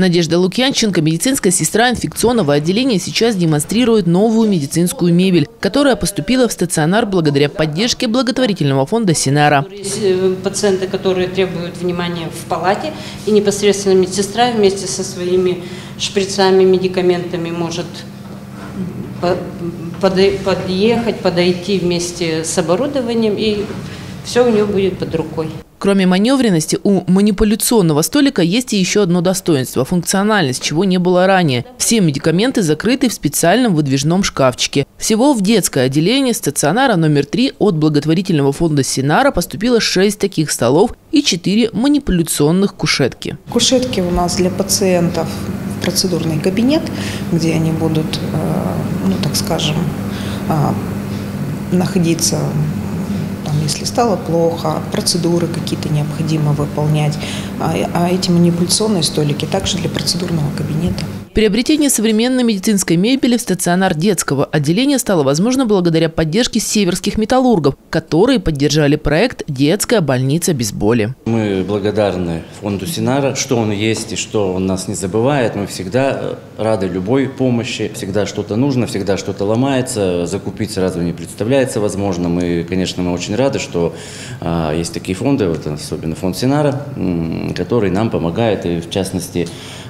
Надежда Лукьянченко, медицинская сестра инфекционного отделения, сейчас демонстрирует новую медицинскую мебель, которая поступила в стационар благодаря поддержке благотворительного фонда Синара. Пациенты, которые требуют внимания в палате, и непосредственно медсестра вместе со своими шприцами, медикаментами может подъехать, подойти вместе с оборудованием, и все у нее будет под рукой. Кроме маневренности, у манипуляционного столика есть и еще одно достоинство – функциональность, чего не было ранее. Все медикаменты закрыты в специальном выдвижном шкафчике. Всего в детское отделение стационара номер 3 от благотворительного фонда Синара поступило 6 таких столов и 4 манипуляционных кушетки. Кушетки у нас для пациентов в процедурный кабинет, где они будут, так скажем, находиться. Если стало плохо, процедуры какие-то необходимо выполнять. А эти манипуляционные столики также для процедурного кабинета. Приобретение современной медицинской мебели в стационар детского отделения стало возможно благодаря поддержке северских металлургов, которые поддержали проект «Детская больница без боли». Мы благодарны фонду Синара, что он есть и что он нас не забывает. Мы всегда рады любой помощи, всегда что-то нужно, всегда что-то ломается, закупить сразу не представляется возможным. И, конечно, мы очень рады, что есть такие фонды, вот, особенно фонд Синара, который нам помогает. И в частности,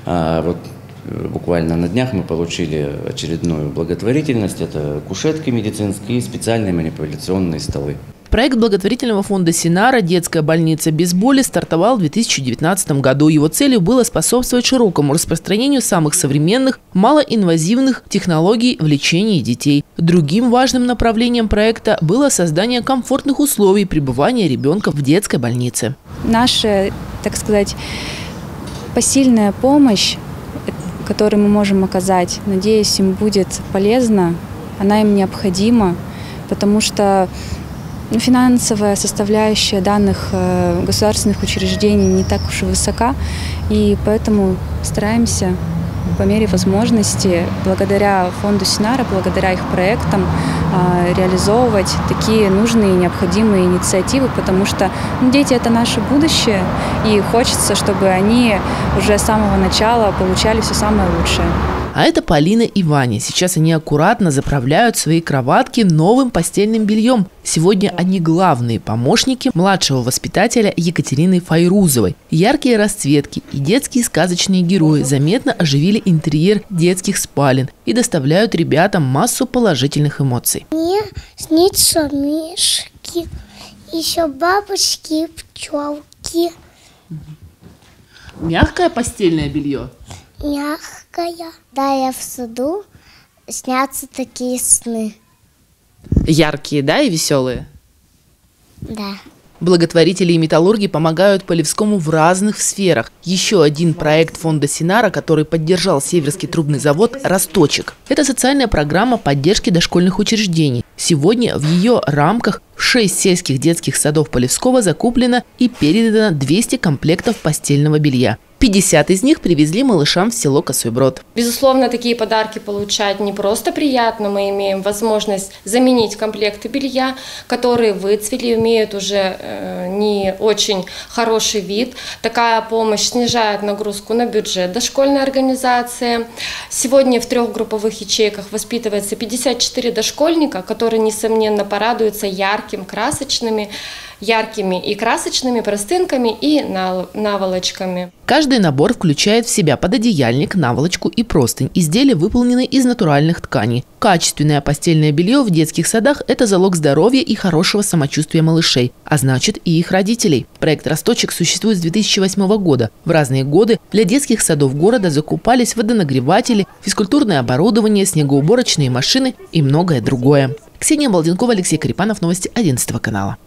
буквально на днях мы получили очередную благотворительность. Это кушетки медицинские и специальные манипуляционные столы. Проект благотворительного фонда Синара «Детская больница без боли» стартовал в 2019 году. Его целью было способствовать широкому распространению самых современных, малоинвазивных технологий в лечении детей. Другим важным направлением проекта было создание комфортных условий пребывания ребенка в детской больнице. Наша, так сказать, посильная помощь, которую мы можем оказать, надеюсь, им будет полезна, она им необходима, потому что финансовая составляющая данных государственных учреждений не так уж и высока, и поэтому стараемся по мере возможности, благодаря фонду Синара, благодаря их проектам, реализовывать такие нужные и необходимые инициативы, потому что дети – это наше будущее, и хочется, чтобы они уже с самого начала получали все самое лучшее. А это Полина и Ваня. Сейчас они аккуратно заправляют свои кроватки новым постельным бельем. Сегодня они главные помощники младшего воспитателя Екатерины Файрузовой. Яркие расцветки и детские сказочные герои заметно оживили интерьер детских спален и доставляют ребятам массу положительных эмоций. Мне снится мишки, еще бабочки и пчелки. Мягкое постельное белье? Мягкая. Да, я в саду, снятся такие сны. Яркие, да, и веселые? Да. Благотворители и металлурги помогают Полевскому в разных сферах. Еще один проект фонда Синара, который поддержал Северский трубный завод «Росточек». Это социальная программа поддержки дошкольных учреждений. Сегодня в ее рамках в 6 сельских детских садов Полевского закуплено и передано 200 комплектов постельного белья. 50 из них привезли малышам в село Косой Брод. Безусловно, такие подарки получать не просто приятно. Мы имеем возможность заменить комплекты белья, которые выцвели, имеют уже не очень хороший вид. Такая помощь снижает нагрузку на бюджет дошкольной организации. Сегодня в 3 групповых ячейках воспитывается 54 дошкольника, которые, несомненно, порадуются яркими и красочными простынками и наволочками. Каждый набор включает в себя пододеяльник, наволочку и простынь. Изделия выполнены из натуральных тканей. Качественное постельное белье в детских садах – это залог здоровья и хорошего самочувствия малышей, а значит и их родителей. Проект «Росточек» существует с 2008 года. В разные годы для детских садов города закупались водонагреватели, физкультурное оборудование, снегоуборочные машины и многое другое. Ксения Балденкова, Алексей Карипанов, новости 11 канала.